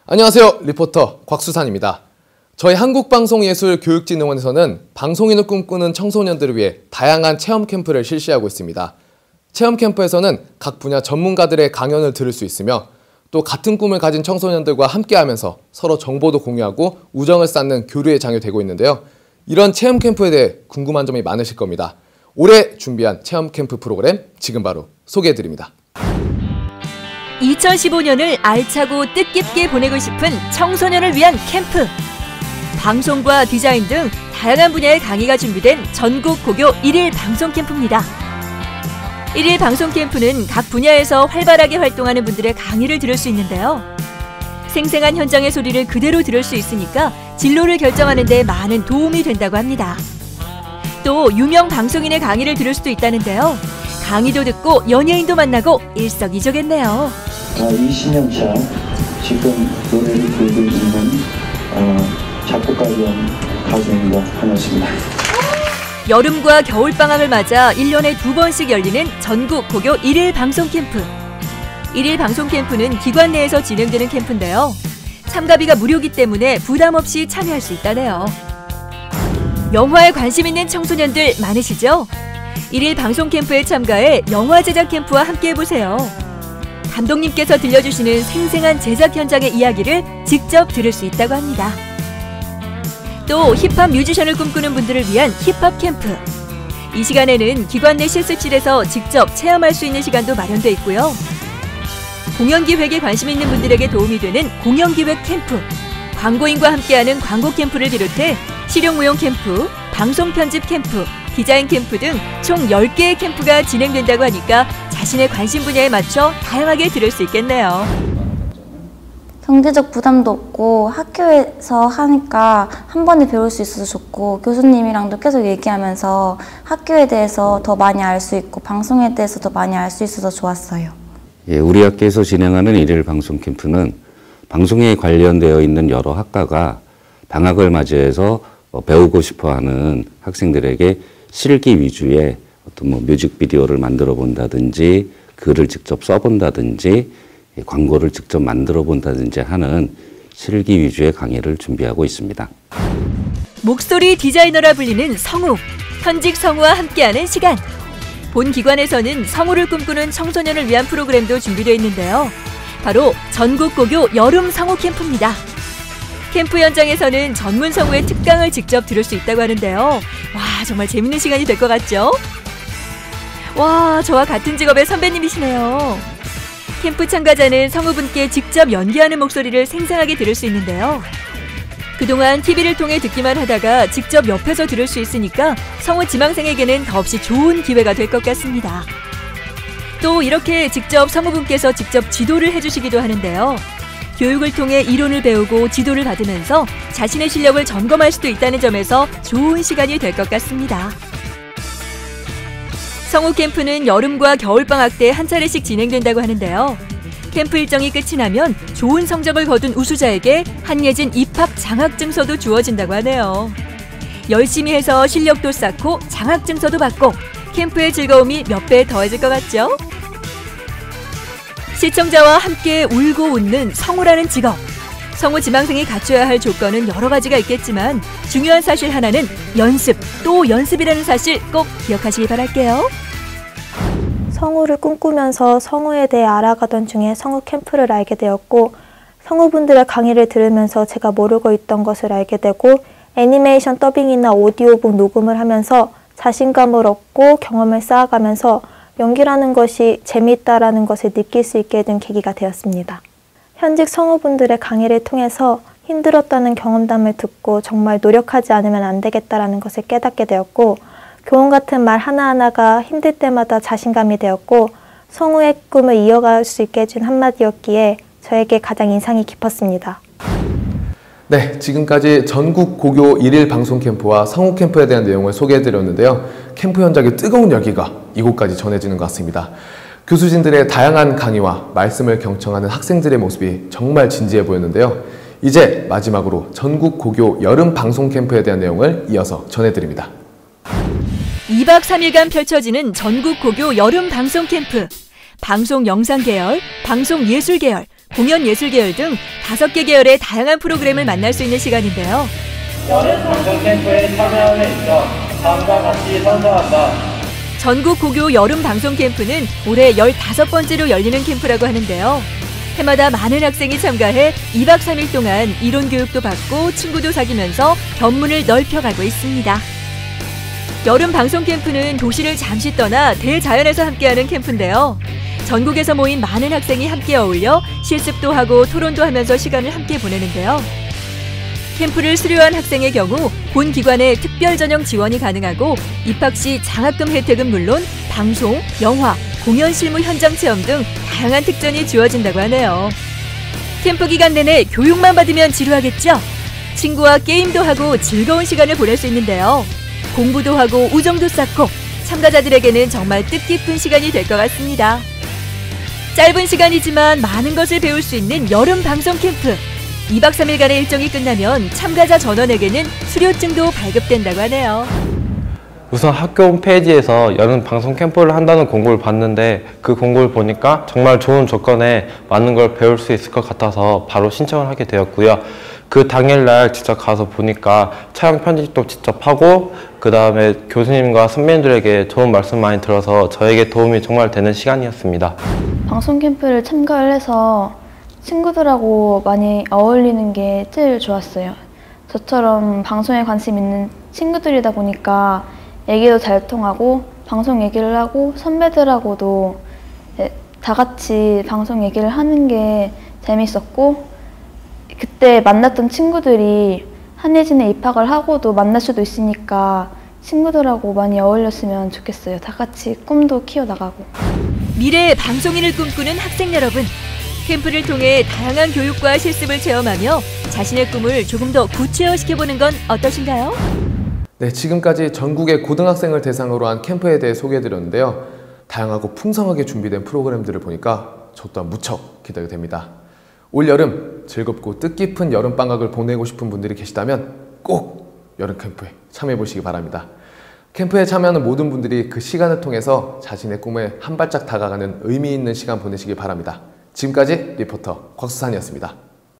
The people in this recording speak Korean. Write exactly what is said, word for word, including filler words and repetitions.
안녕하세요. 리포터 곽수산입니다. 저희 한국방송예술교육진흥원에서는 방송인을 꿈꾸는 청소년들을 위해 다양한 체험 캠프를 실시하고 있습니다. 체험 캠프에서는 각 분야 전문가들의 강연을 들을 수 있으며 또 같은 꿈을 가진 청소년들과 함께하면서 서로 정보도 공유하고 우정을 쌓는 교류의 장이 되고 있는데요. 이런 체험 캠프에 대해 궁금한 점이 많으실 겁니다. 올해 준비한 체험 캠프 프로그램 지금 바로 소개해드립니다. 이천십오 년을 알차고 뜻깊게 보내고 싶은 청소년을 위한 캠프. 방송과 디자인 등 다양한 분야의 강의가 준비된 전국 고교 일일 방송 캠프입니다. 일일 방송 캠프는 각 분야에서 활발하게 활동하는 분들의 강의를 들을 수 있는데요. 생생한 현장의 소리를 그대로 들을 수 있으니까 진로를 결정하는 데 많은 도움이 된다고 합니다. 또 유명 방송인의 강의를 들을 수도 있다는데요. 강의도 듣고 연예인도 만나고 일석이조겠네요. 어, 이십 년 차 지금 노래를 부르고 있는 어, 작곡가 겸 가수입니다. 반갑습니다. 여름과 겨울방학을 맞아 일 년에 두 번씩 열리는 전국 고교 일일 방송 캠프. 일일 방송 캠프는 기관 내에서 진행되는 캠프인데요. 참가비가 무료이기 때문에 부담 없이 참여할 수 있다네요. 영화에 관심 있는 청소년들 많으시죠? 일일 방송 캠프에 참가해 영화 제작 캠프와 함께 해보세요. 감독님께서 들려주시는 생생한 제작 현장의 이야기를 직접 들을 수 있다고 합니다. 또 힙합 뮤지션을 꿈꾸는 분들을 위한 힙합 캠프. 이 시간에는 기관 내 실습실에서 직접 체험할 수 있는 시간도 마련돼 있고요. 공연기획에 관심 있는 분들에게 도움이 되는 공연기획 캠프, 광고인과 함께하는 광고 캠프를 비롯해 실용무용 캠프, 방송 편집 캠프, 디자인 캠프 등 총 열 개의 캠프가 진행된다고 하니까 자신의 관심 분야에 맞춰 다양하게 들을 수 있겠네요. 경제적 부담도 없고 학교에서 하니까 한 번에 배울 수 있어서 좋고 교수님이랑도 계속 얘기하면서 학교에 대해서 더 많이 알 수 있고 방송에 대해서 더 많이 알 수 있어서 좋았어요. 예, 우리 학교에서 진행하는 일일 방송 캠프는 방송에 관련되어 있는 여러 학과가 방학을 맞이해서 배우고 싶어하는 학생들에게 실기 위주의 어떤 뭐 뮤직비디오를 만들어 본다든지 글을 직접 써본다든지 광고를 직접 만들어 본다든지 하는 실기 위주의 강의를 준비하고 있습니다. 목소리 디자이너라 불리는 성우, 현직 성우와 함께하는 시간. 본 기관에서는 성우를 꿈꾸는 청소년을 위한 프로그램도 준비되어 있는데요. 바로 전국 고교 여름 성우 캠프입니다. 캠프 현장에서는 전문 성우의 특강을 직접 들을 수 있다고 하는데요. 와, 정말 재밌는 시간이 될 것 같죠? 와, 저와 같은 직업의 선배님이시네요. 캠프 참가자는 성우분께 직접 연기하는 목소리를 생생하게 들을 수 있는데요. 그동안 티비를 통해 듣기만 하다가 직접 옆에서 들을 수 있으니까 성우 지망생에게는 더없이 좋은 기회가 될 것 같습니다. 또 이렇게 직접 성우분께서 직접 지도를 해주시기도 하는데요. 교육을 통해 이론을 배우고 지도를 받으면서 자신의 실력을 점검할 수도 있다는 점에서 좋은 시간이 될 것 같습니다. 성우 캠프는 여름과 겨울방학 때 한 차례씩 진행된다고 하는데요. 캠프 일정이 끝이 나면 좋은 성적을 거둔 우수자에게 한예진 입학 장학증서도 주어진다고 하네요. 열심히 해서 실력도 쌓고 장학증서도 받고 캠프의 즐거움이 몇 배 더해질 것 같죠? 시청자와 함께 울고 웃는 성우라는 직업. 성우 지망생이 갖춰야 할 조건은 여러 가지가 있겠지만 중요한 사실 하나는 연습, 또 연습이라는 사실 꼭 기억하시기 바랄게요. 성우를 꿈꾸면서 성우에 대해 알아가던 중에 성우 캠프를 알게 되었고 성우분들의 강의를 들으면서 제가 모르고 있던 것을 알게 되고 애니메이션 더빙이나 오디오북 녹음을 하면서 자신감을 얻고 경험을 쌓아가면서 연기라는 것이 재미있다라는 것을 느낄 수 있게 된 계기가 되었습니다. 현직 성우분들의 강의를 통해서 힘들었다는 경험담을 듣고 정말 노력하지 않으면 안 되겠다라는 것을 깨닫게 되었고 교훈 같은 말 하나하나가 힘들 때마다 자신감이 되었고 성우의 꿈을 이어갈 수 있게 해준 한마디였기에 저에게 가장 인상이 깊었습니다. 네, 지금까지 전국 고교 일일 방송 캠프와 성우 캠프에 대한 내용을 소개해드렸는데요. 캠프 현장의 뜨거운 열기가 이곳까지 전해지는 것 같습니다. 교수진들의 다양한 강의와 말씀을 경청하는 학생들의 모습이 정말 진지해 보였는데요. 이제 마지막으로 전국 고교 여름 방송 캠프에 대한 내용을 이어서 전해드립니다. 이박 삼일간 펼쳐지는 전국 고교 여름 방송 캠프. 방송 영상 계열, 방송 예술 계열, 공연 예술 계열 등 다섯 개 계열의 다양한 프로그램을 만날 수 있는 시간인데요. 여름 방송 캠프에 참여함에 있어 다음과 같이 선서한다. 전국 고교 여름 방송 캠프는 올해 열다섯 번째로 열리는 캠프라고 하는데요. 해마다 많은 학생이 참가해 이박 삼일 동안 이론 교육도 받고 친구도 사귀면서 견문을 넓혀가고 있습니다. 여름 방송 캠프는 도시를 잠시 떠나 대자연에서 함께하는 캠프인데요. 전국에서 모인 많은 학생이 함께 어울려 실습도 하고 토론도 하면서 시간을 함께 보내는데요. 캠프를 수료한 학생의 경우 본 기관의 특별 전형 지원이 가능하고 입학 시 장학금 혜택은 물론 방송, 영화, 공연 실무 현장 체험 등 다양한 특전이 주어진다고 하네요. 캠프 기간 내내 교육만 받으면 지루하겠죠? 친구와 게임도 하고 즐거운 시간을 보낼 수 있는데요. 공부도 하고 우정도 쌓고 참가자들에게는 정말 뜻깊은 시간이 될 것 같습니다. 짧은 시간이지만 많은 것을 배울 수 있는 여름 방송 캠프. 이박 삼일간의 일정이 끝나면 참가자 전원에게는 수료증도 발급된다고 하네요. 우선 학교 홈페이지에서 여름 방송 캠프를 한다는 공고를 봤는데 그 공고를 보니까 정말 좋은 조건에 많은 걸 배울 수 있을 것 같아서 바로 신청을 하게 되었고요. 그 당일날 직접 가서 보니까 촬영 편집도 직접 하고 그 다음에 교수님과 선배님들에게 좋은 말씀 많이 들어서 저에게 도움이 정말 되는 시간이었습니다. 방송 캠프를 참가를 해서 친구들하고 많이 어울리는 게 제일 좋았어요. 저처럼 방송에 관심 있는 친구들이다 보니까 얘기도 잘 통하고 방송 얘기를 하고 선배들하고도 다 같이 방송 얘기를 하는 게 재밌었고 그때 만났던 친구들이 한예진에 입학을 하고도 만날 수도 있으니까 친구들하고 많이 어울렸으면 좋겠어요. 다 같이 꿈도 키워나가고. 미래의 방송인을 꿈꾸는 학생 여러분. 캠프를 통해 다양한 교육과 실습을 체험하며 자신의 꿈을 조금 더 구체화시켜보는 건 어떠신가요? 네, 지금까지 전국의 고등학생을 대상으로 한 캠프에 대해 소개해드렸는데요. 다양하고 풍성하게 준비된 프로그램들을 보니까 저 또한 무척 기대가 됩니다. 올 여름 즐겁고 뜻깊은 여름방학을 보내고 싶은 분들이 계시다면 꼭 여름 캠프에 참여해보시기 바랍니다. 캠프에 참여하는 모든 분들이 그 시간을 통해서 자신의 꿈에 한 발짝 다가가는 의미 있는 시간 보내시기 바랍니다. 지금까지 리포터 곽수산이었습니다.